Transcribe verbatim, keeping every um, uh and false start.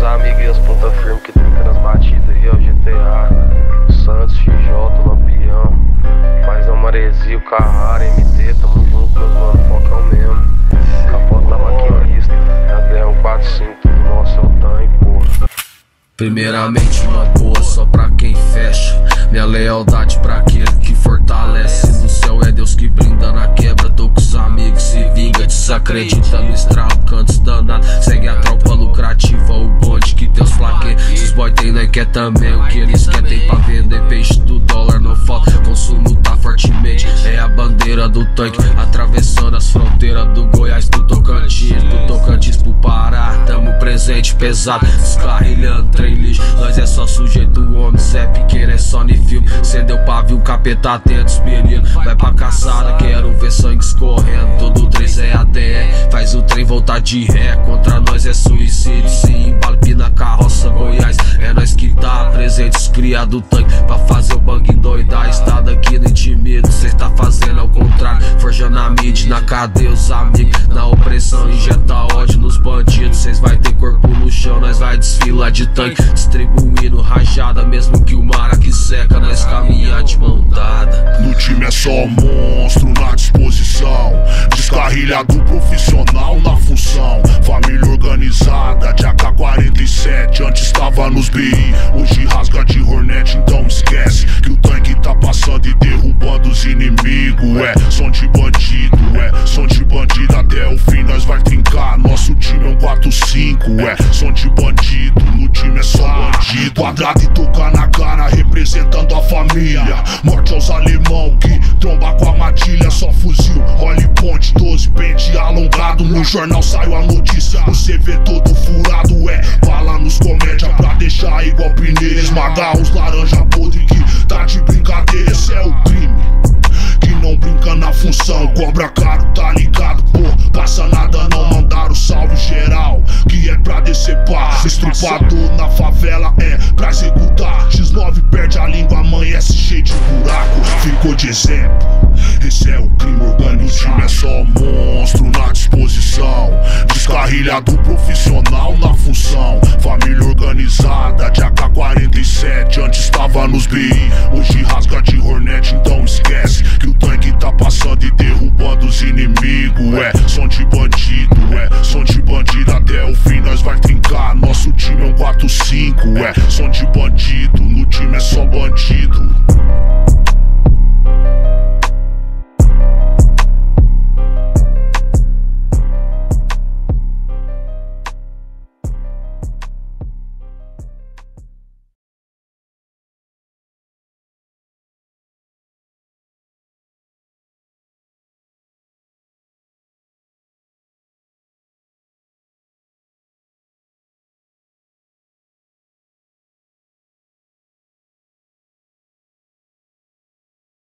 amigos e os ponta firme que trinca nas batidas aí, ó, G T A, Santos, X J, Lampião, Paizão, Maresia, Carrara, M T, tamo junto, meus mano, focão mesmo. Capota da maquinista, a D um quatro cinco, tudo nosso é o tanque, porra. Primeiramente uma boa só pra quem fecha, minha lealdade pra aquele que fortalece. No céu é Deus que brinda na quebra, tô com os amigos, se vinga, desacreditando, estrala, cantos danado. Segue a tropa lucrativa, o bonde que Deus plaqueia. Se os boy tem, né, quer também o que eles querem. Tem pra vender peixe do dólar, não falta, consumo tá fortemente. É a bandeira do tanque, atravessando as fronteiras do Goiás pro Tocantins, do Tocantins pro Pará. Tamo presente, pesado, descarrilhando trem lixo. Nós é só sujeito, o homem, cê é pequeno, é só nem filme. Cendeu pavio, capeta atentos, menino. Vai pra caçada, quero ver sangue escorrendo. Todo três é A D R, faz o trem voltar de ré. Contra nós é suicídio, se embala na carroça Goiás. É nós que tá presente, os cria do tanque, pra fazer o bang doidar. Estado aqui no intimido, cê tá fazendo ao contrário. Forjando a mídia, na cadeia os amigos, na opressão injeta ódio nos bandidos. Cês vai ter corpo no chão, nós vai desfilar de tanque, distribuindo rajada. Mesmo que o mar aqui seca, nós caminha de mão dada. No time é só monstro na disposição, descarrilhado profissional na função. Família organizada de A K quarenta e sete, antes tava nos B I, hoje rasga de Hornet. Então esquece que o tanque tá passando e derrubando os inimigos. É som de bandido, é som de bandido, até o fim nós vai trincar. Nosso time é um quatro cinco, é som de bandido, no time é só bandido. Quadrado e tocar na cara, representando a família. Morte aos alemão que tromba com a matilha. Só fuzil, olhe ponte, doze pente alongado. No jornal saiu a notícia, o C V todo furado. É bala nos comédia pra deixar igual pneu. Esmagar os laranja podre que tá de brincadeira. Esse é o crime que não brinca na função. Cobra caro, tá ligado, pô, passa nada não. Mandaram salve geral, que é pra descer pá. Estrupado na favela é pra executar. X nove perde a língua, amanhece cheio de buraco. Ficou de exemplo, esse é o crime organizado. O time é só monstro na disposição, descarrilhado profissional na função. Família organizada de A K quarenta e sete, antes tava nos B I, hoje rasga de Hornet. Então esquece que o tanque tá passando e derrubando os inimigos. É som de bandido, é som de bandido.